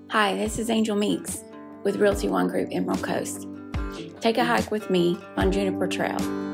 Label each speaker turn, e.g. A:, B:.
A: Hi, this is Angel Meeks with Realty One Group Emerald Coast. Take a hike with me on Juniper Trail.